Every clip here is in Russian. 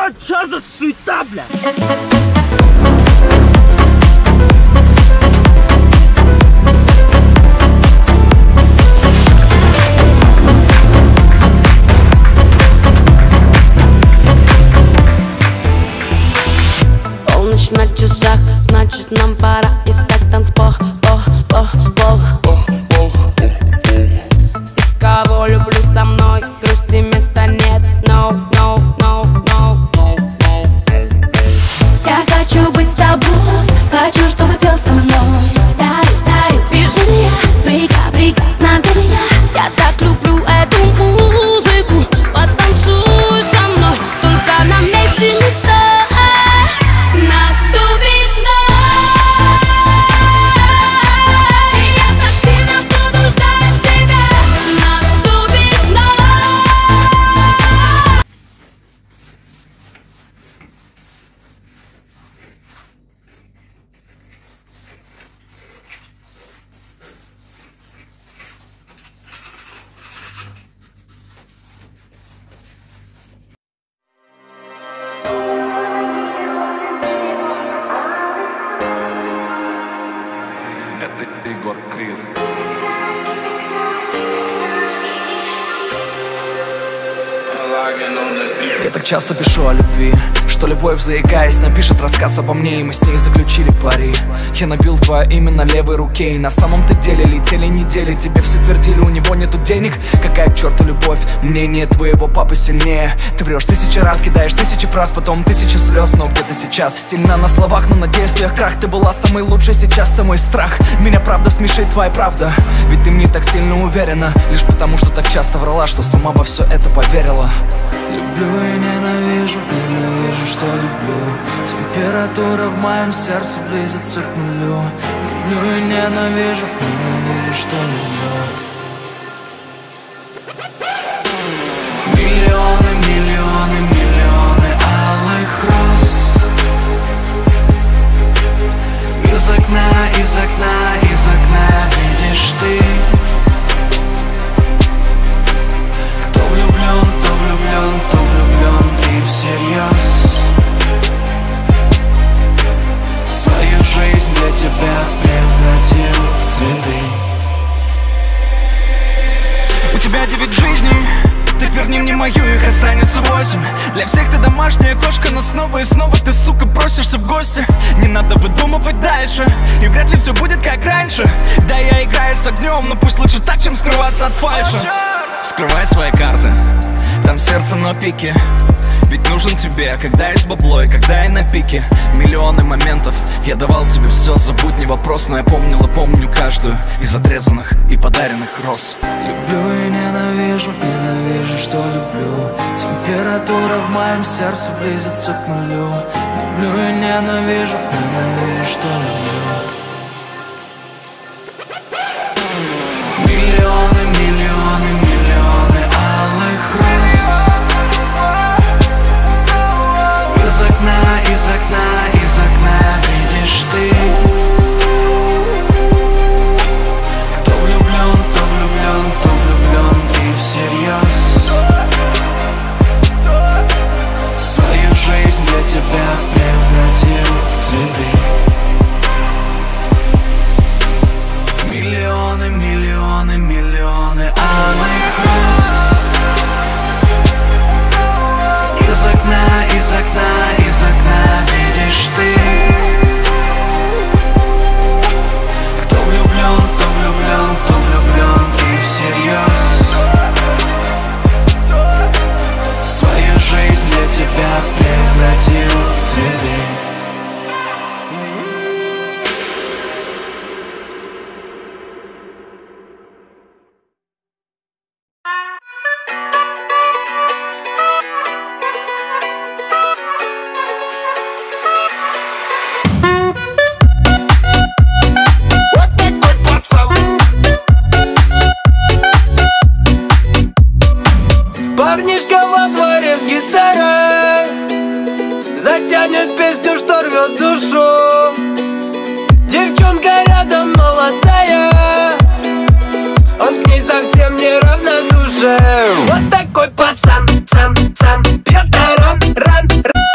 Чё за суета, бля? Полночь на часах, значит нам пора искать танцпол. Все, кого люблю, со мной, грусти места нет. No, no, no, no. Я хочу быть с тобой, хочу, чтобы пел со мной. Дарю движения, прекрасно для меня. Я так люблю эту музыку, потанцуй со мной, только на месте не стой. Наступит ночь, я так сильно буду ждать тебя. Наступит ночь. Это Егор Криз. Я так часто пишу о любви, что любовь, заикаясь, напишет рассказ обо мне, и мы с ней заключили пари. Я набил твое имя на левой руке, и на самом-то деле летели недели. Тебе все твердили, у него нету денег. Какая к черту любовь, мнение твоего папы сильнее. Ты врешь 1000 раз, кидаешь 1000 фраз, потом 1000 слез. Но где ты сейчас? Сильно на словах, но на действиях крах. Ты была самой лучшей, сейчас ты мой страх. Меня правда смешит твоя правда, ведь ты мне так сильно уверена, лишь потому, что так часто врала, что сама во все это поверила. Люблю и ненавижу, ненавижу, что люблю. Температура в моем сердце близится к нулю. Люблю и ненавижу, ненавижу, что люблю. Миллионы, миллионы, миллионы алых роз. Из окна, из окна, из окна видишь ты. Кто влюблен, кто влюблен, кто влюблен и всерьез. Свою жизнь для тебя превратил в цветы. У тебя 9 жизней, так верни мне мою, их останется 8. Для всех ты домашняя кошка, но снова и снова ты, сука, просишься в гости. Не надо выдумывать дальше, и вряд ли все будет как раньше. Да, я играю с огнем, но пусть лучше так, чем скрываться от фальши. Вскрывай свои карты, там сердце на пике. Ведь нужен тебе, когда есть бабло и когда я на пике. Миллионы моментов, я давал тебе все, забудь, не вопрос. Но я помнил и помню каждую из отрезанных и подаренных роз. Люблю и ненавижу, ненавижу, что люблю. Температура в моем сердце близится к нулю. Люблю и ненавижу, ненавижу, что люблю. Миллионы, миллионы, миллионы алых роз. Из окна, из окна видишь ты. Кто влюблен, кто влюблен, кто влюблен и всерьез. Свою жизнь для тебя превратил в цветы. Миллионы, миллионы, миллионы алых роз. Из окна, из окна, из окна видишь ты. Кто влюблен, кто влюблен, кто влюблен и всерьез. Свою жизнь для тебя превратил в цветы. Парнишка во дворе с гитарой затянет песню, что рвет душу. Девчонка рядом молодая, он к ней совсем не равнодушен. Вот такой пацан, пьет ран.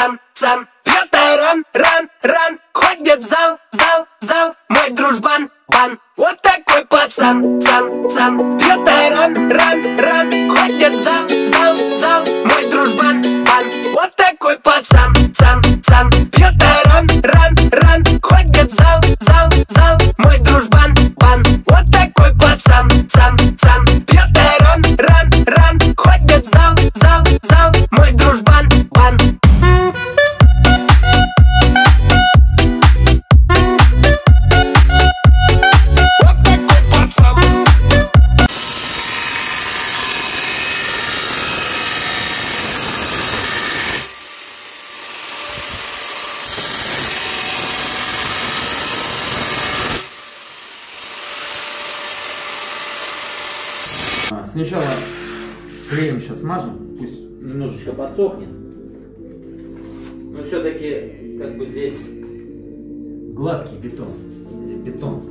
цан. Пьет айран, ран, ходит зал, мой дружбан, бан. Вот такой пацан, цан. Пьет айран, ран, ходит зал, мой дружбан, бан. Вот такой пацан, цан. Пьет айран, ран, ходит зал, мой дружбан, бан. Вот такой пацан, цан. Пьет айран, ран, ходит зал, мой дружбан, бан. Сначала клеем сейчас смажем, пусть немножечко подсохнет. Но все-таки как бы здесь гладкий бетон. Здесь бетон.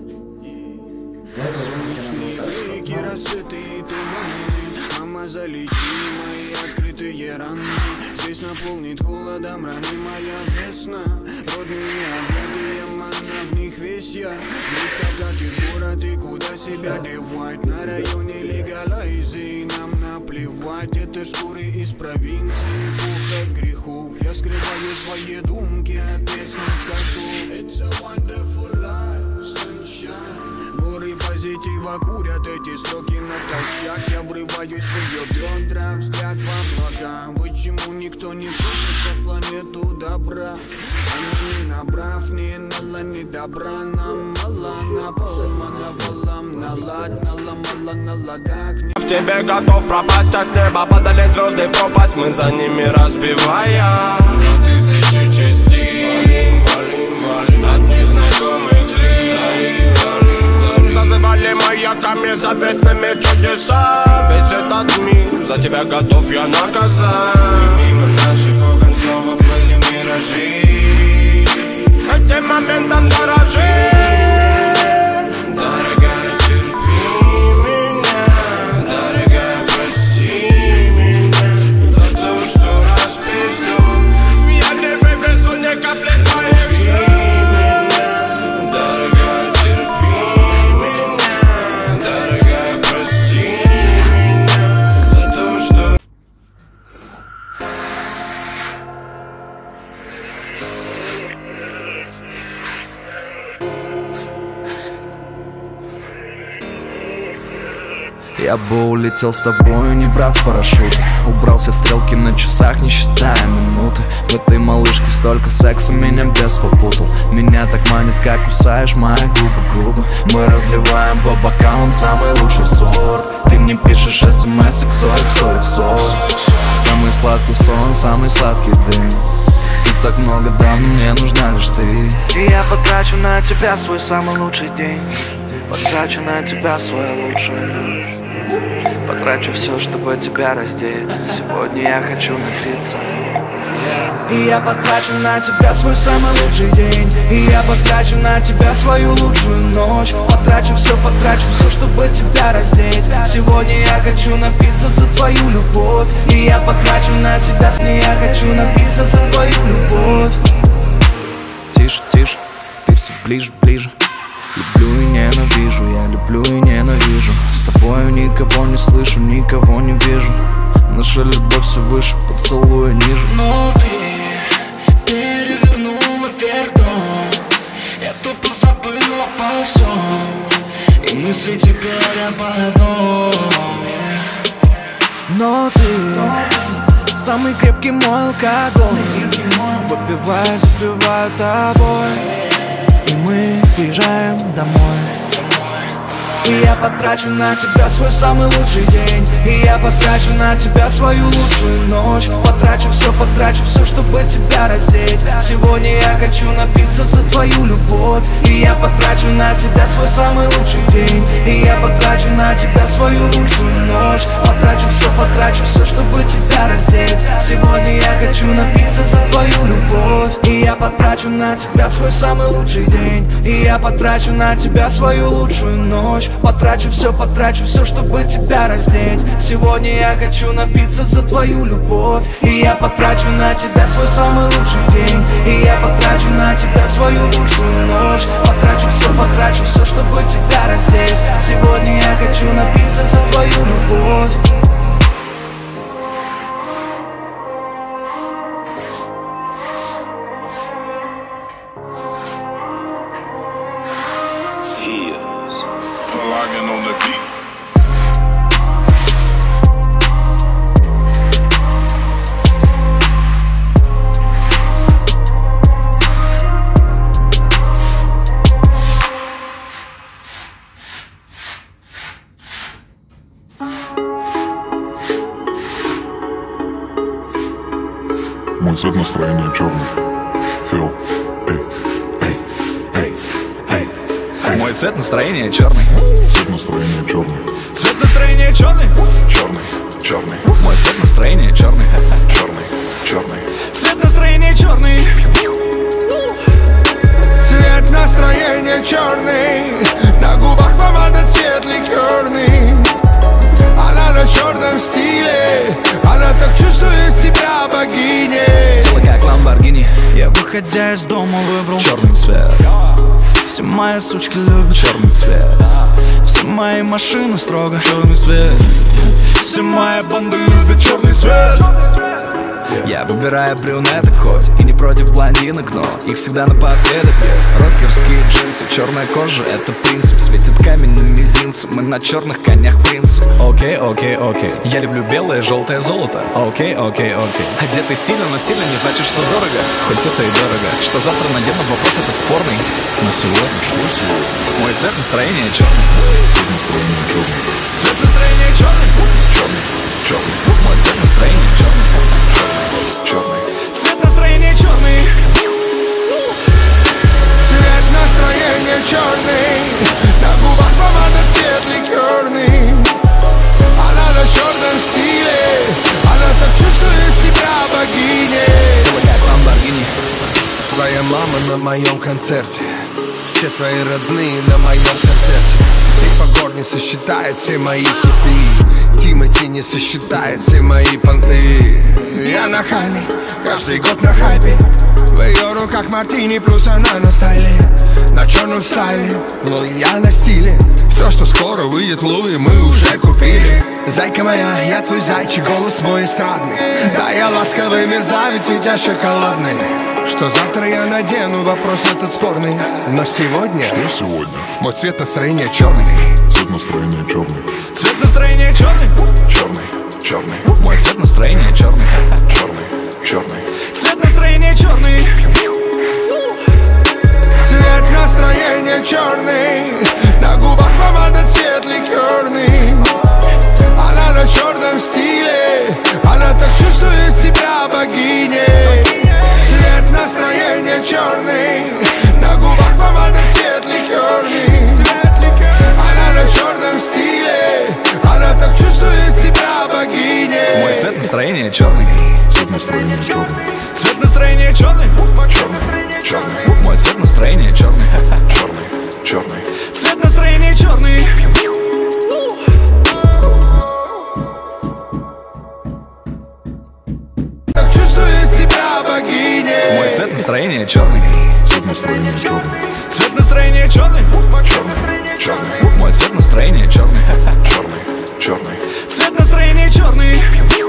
Мама, залети мои открытые раны. Здесь наполнит холодом раны моя весна. Родные объятия, манна, в них весь я. Здесь богатый город, и куда себя девать. На районе легалайзи, нам наплевать. Это шкуры из провинции, пух от грехов. Я скрываю свои думки от песни котов. It's a wonderful life, sunshine. Горы позитива курят эти строки натощак. Я врываюсь в ее бедра, взгляд во облака. Почему никто не вкусится в планету добра? Она не набрав, не нала, не добра. Нам мало, наполом, налад, наломала на ладах. В тебе готов пропасть, а с неба падали звезды в пропасть. Мы за ними разбивая тысячи частей. Валим, от незнакомых лиц. Зазывали маяками заветными чудеса. Весь этот мир за тебя готов я наказать. Мимо наших окон снова плыли миражи. Этим моментом дорожи. Дорогая, терпи меня. Дорогая, прости меня за то, что распизду. Я не вывезу ни капли твоих слез. Я бы улетел с тобою, не брав парашют. Убрал все стрелки на часах, не считая минуты. В этой малышке столько секса, меня бес попутал. Меня так манит, как кусаешь мои губы. Мы разливаем по бокалам самый лучший сорт. Ты мне пишешь смс XOXO. Самый сладкий сон, самый сладкий дым. Тут так много дам, мне нужна лишь ты. И я потрачу на тебя свой самый лучший день. Потрачу на тебя свою лучшую ночь. Потрачу все, чтобы тебя раздеть. Сегодня я хочу напиться. И я потрачу на тебя свой самый лучший день. И я потрачу на тебя свою лучшую ночь. Потрачу все, чтобы тебя раздеть. Сегодня я хочу напиться за твою любовь. И я потрачу на тебя, я хочу напиться за твою любовь. Тише, тише, ты все ближе, ближе. Люблю и ненавижу, я люблю и ненавижу. С тобою никого не слышу, никого не вижу. Наша любовь все выше, поцелуя ниже. Но ты перевернула вверх дом. Я тупо забыла обо всем. И мысли теперь об одном. Но ты самый крепкий мой алкоголь. Выпиваю, запиваю тобой. И мы приезжаем домой. И я потрачу на тебя свой самый лучший день. И я потрачу на тебя свою лучшую ночь. Потрачу все, чтобы тебя раздеть. Сегодня я хочу напиться за твою любовь. И я потрачу на тебя свой самый лучший день. И я потрачу на тебя свою лучшую ночь. Потрачу все, чтобы тебя раздеть. Сегодня я хочу напиться за твою любовь. И я потрачу на тебя свой самый лучший день. И я потрачу на тебя свою лучшую ночь. Потрачу все, чтобы тебя раздеть. Сегодня я хочу напиться за твою любовь. И я потрачу на тебя свой самый лучший день. И я потрачу на тебя свою лучшую ночь. Потрачу все, чтобы тебя раздеть. Сегодня я хочу напиться за твою любовь. Мой цвет настроения черный. Фил. Мой цвет настроения черный. Цвет настроения черный. Цвет настроения черный. Черный. Мой цвет настроения черный. Черный. Цвет настроения черный. Цвет настроения черный. На губах помада, цвет ликерный. Она на черном стиле. Она так чувствует себя богиней. Тело как Ламборгини. Я, выходя из дома, выбрал черный цвет. Все мои сучки любят черный цвет. Все мои машины строго черный цвет. Все мои банды любят черный цвет. Я выбираю брюнеток хоть и не против блондинок, но их всегда напоследок. Рокерские джинсы, черная кожа, это принцип. Светит камень на мизинце, мы на черных конях принцы. Окей. Я люблю белое, желтое золото. Окей. Одетый стильно, но стильно не значит, что дорого. Хоть это и дорого. Что завтра надену, вопрос этот спорный. Но сегодня, что сегодня? Мой цвет настроения черный. Цвет настроения черный. Черный. Мой цвет настроения черный. Цвет настроения черный. Цвет настроения черный. На губах помада, цвет ликерный. Она на черном стиле. Она так чувствует себя богиней. Тело как Ламборгини. Твоя мама на моем концерте. Все твои родные на моем концерте. Ты по горнице считает все мои хиты. Тимати не сосчитает все мои понты. Я нахальный, каждый год на хайпе. В ее руках мартини, плюс она на стайле. На черном стайле, но я на стиле. Все, что скоро выйдет, Луи, мы уже купили. Зайка моя, я твой зайчик, голос мой эстрадный. Да, я ласковый мерзавец, ведь я шоколадный. Что завтра я надену, вопрос этот спорный. Но сегодня... Что сегодня? Мой цвет настроения черный. Цвет настроения черный. Цвет настроения черный. Черный. Мой цвет настроения черный. Черный. Цвет настроения черный. Цвет настроения черный. На губах помада, цвет ликерный. Она на черном стиле. Она так чувствует себя богиней. Цвет настроения черный. На губах помада, цвет ликерный. Она на черном стиле. Она так чувствует себя богиней. Мой цвет настроения черный. Цвет настроения черный. Цвет настроения черный. Мой цвет настроения черный. Черный. Цвет настроения черный. Так чувствует себя богиней. Мой цвет настроения черный. Цвет настроения черный. Цвет настроения черный. Мой цвет настроения черный. Черный. Цвет настроения черный.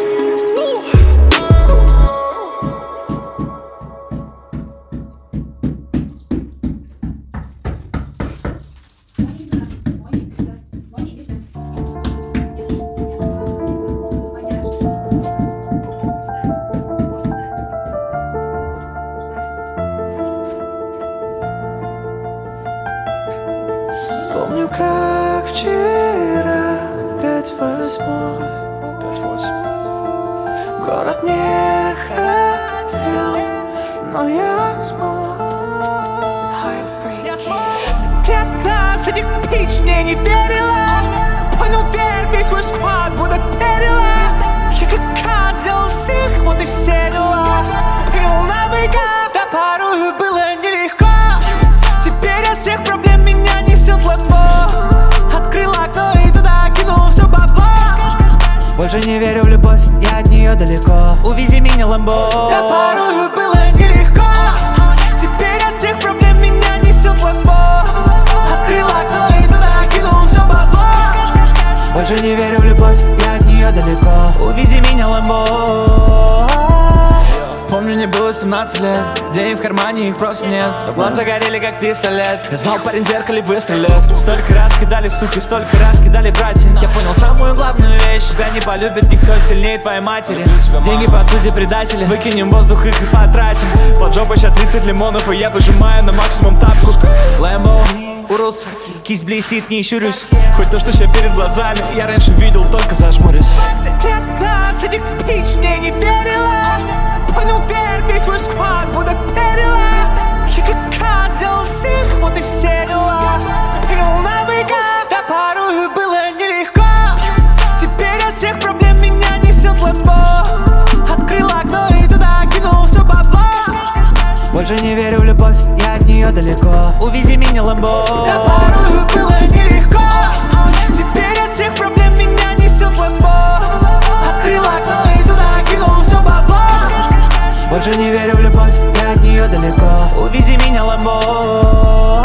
Помню, как вчера 5:08. Город не хотел, но я смог. Где-то среди пич мне не верила. Понял, верь, весь свой склад будто перила. Я как сделал всех, вот и все дела. Принял на быка, да порою было нелегко. Теперь от всех проблем меня несет ламбо. Открыл окно и туда кинул все бабло. Больше не верю в любовь, я от нее нее далеко. Увези меня, Ламбо. Да порою было нелегко. Теперь от всех проблем меня несет Ламбо. Открыл окно и туда кинул все бабло. Больше не верю в любовь, я от нее далеко. Увези меня, Ламбо. Помню, мне было 17 лет, денег в кармане, их просто нет. Но глаза горели как пистолет. Я знал, парень в зеркале выстрелит. Столько раз кидали суки, столько раз кидали братья. Я понял самую главную вещь: тебя не полюбит никто сильнее твоей матери. Деньги по сути предатели, выкинем воздух их и потратим. Под жопой сейчас 30 лимонов, и я выжимаю на максимум тапку. Лэмбо, урос, кисть блестит, не щурюсь. Хоть то, что сейчас перед глазами, я раньше видел, только зажмурюсь. Детка с этих пич мне не верила. Понял, верь, весь свой склад будто перила. Я как сделал всех, вот и все дела. Принял на быка, да порою было нелегко. Теперь от всех проблем меня несет Ламбо. Открыл окно и туда кинул все бабло. Больше не верю в любовь, я от нее далеко. Увези меня, Ламбо. Да порою было нелегко. Теперь от всех проблем меня несет Ламбо. Открыл окно и туда кинул все бабло. Больше не верю в любовь, я от нее далеко. Увези меня, Ламбо.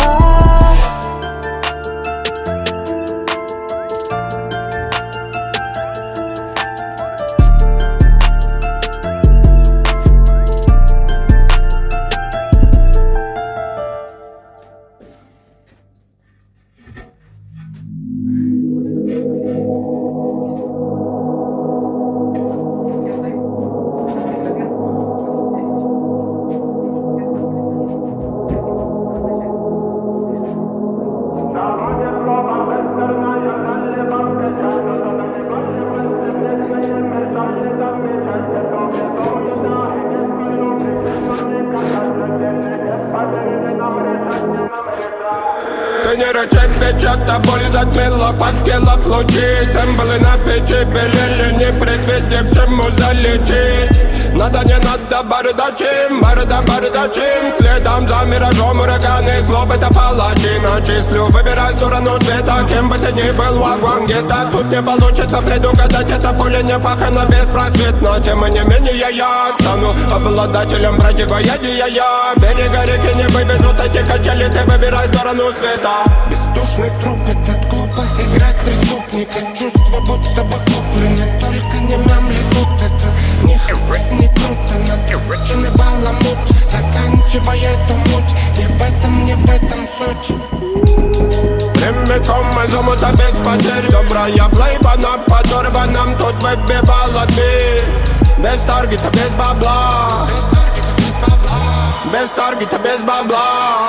Ты не рычи, печата, боль затмила, факела в лучи. Символы на печи белели, не предвидевшему залечить. Надо, не надо, бардачим, бардачим. Следом за миражом ураганы, злоб это палачи. Начислю, выбирай сторону света, кем бы ты ни был, вагон где-то. Тут не получится предугадать, это пуля не пахана беспросветно. Тем не менее я стану обладателем противоядия. Берега реки не вывезут эти качели, ты выбирай сторону света. Бездушный труп, этот глупо играть преступника. Чувства будто бы куплены, только не мямли тут. Это не круто, накрученный баламут. Заканчивай эту муть, не в этом суть. Прямиком из омута без потерь. Добрая плейба на подорванном тут выбивала дверь. Без таргета, без бабла. Без таргета, без бабла.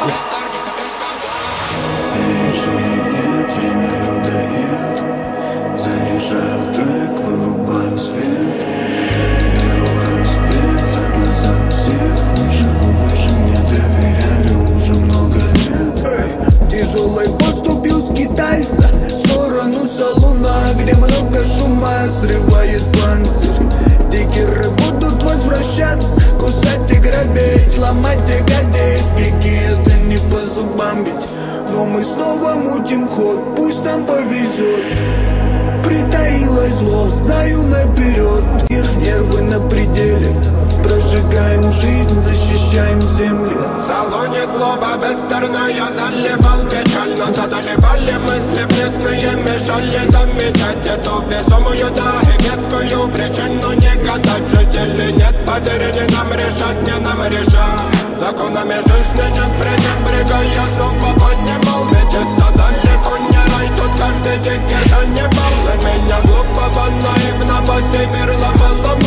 Заряжаю трек, вырубаю свет. Беру разбег, за глаза всех. Выше мне доверяли уже много лет. Тяжелой поступил скитальца в сторону салуна, где много шума срывает панцирь. Дикеры будут возвращаться, кусать и грабить, ломать и гадеть. Беги, это не по зубам бить. Но мы снова мутим ход, пусть нам повезет. Притаилось зло, знаю наперед. Нервы на пределе, прожигаем жизнь, защищаем землю. В салоне злоба бестерная, заливал печально. Задолевали мысли пресные, мешали замечать эту весомую, да и вескую причину. Не гадать, жители нет, поверьте, нам решать, не нам решать. Законами жизни не пренебрегая, снова поднимал. Ведь это далеко не рай, тут каждый день это не бал. Для меня глупого, наивного мир ломало.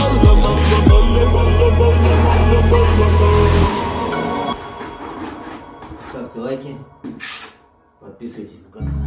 Ставьте лайки, подписывайтесь на канал.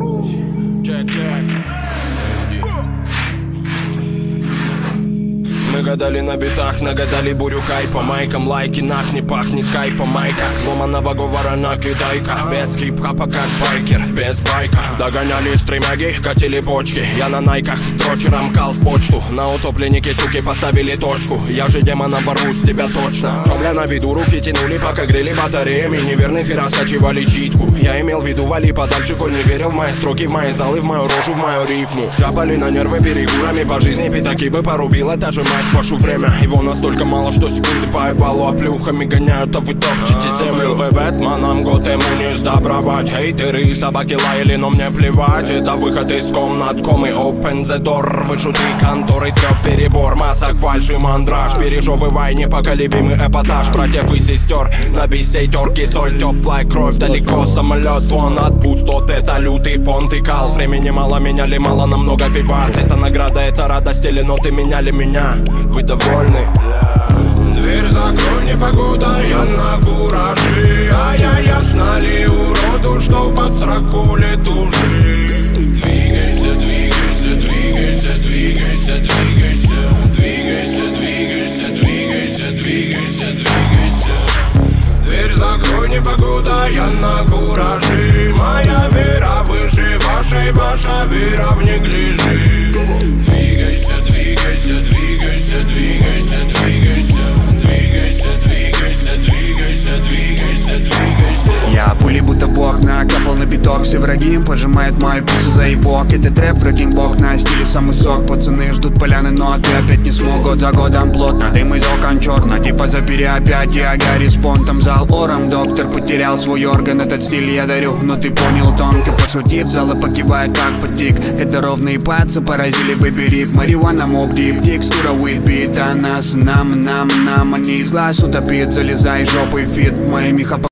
Мы Мы гадали на битах, нагадали бурю хайпа. Майкам лайки, нах, не пахнет кайфом. Майка, ломаного говора накидайка. Без хип-хопа как байкер, без байка. Догоняли стремяги, катили почки. Я на найках, дрочером кал в почту. На утопленнике, суки, поставили точку. Я же демона борвусь, тебя точно. Шобля на виду, руки тянули, пока грели батареями неверных и раскачивали читку. Я имел в виду, вали подальше, коль не верил в мои строки, в мои залы, в мою рожу, в мою рифму. Капали на нервы перегурами по жизни, пятаки бы порубила, та же мать вашу время. Его настолько мало, что секунды по эбалу оплюхами гоняют, а вы топчете землю. Вы Бэтменом год ему не сдобровать. Хейтеры и собаки лаяли, но мне плевать. Это выход из комнат, комы, open the door. Вышутки конторы, трёп перебор, масок, фальши, мандраж. Пережевывай непоколебимый эпатаж братьев и сестер. На бисейтерке соль, теплая кровь, далеко самолет. Вон от пустот, это лютый понт и кал. Времени мало, меняли мало, намного виват. Это награда, это радость, или ноты меняли меня. Вы довольны? Дверь закрой, непогода, я на кураже. А я ясно ли уроду, что под сраку летужи? Двигайся, двигайся, двигайся, двигайся, двигайся. Двигайся, двигайся, двигайся, двигайся, двигайся. Дверь закрой, непогода, я на кураже. Моя вера выше вашей, ваша вера в неглиже. Двигайся, двигайся, двигайся, двигайся, двигайся. Двигайся, двигайся, двигайся, двигайся, двигайся. Я пули будто бог накапал на биток. Все враги пожимают мою пиццу за ебок. Это трэп, бок на стиле самый сок. Пацаны ждут поляны, но ты опять не смог. Год за годом плотно, дым из окон черно. Типа запери опять, я Гарри с понтом. Зал ором, доктор потерял свой орган. Этот стиль я дарю, но ты понял тонко. Пошутив, залы покивает как потик. Это ровные пацы, поразили выбери. Марихуана, моб, дип, текстура, уитбит. А нас, нам, они из глаз утопит. Залезай жопой фит, моими хапа.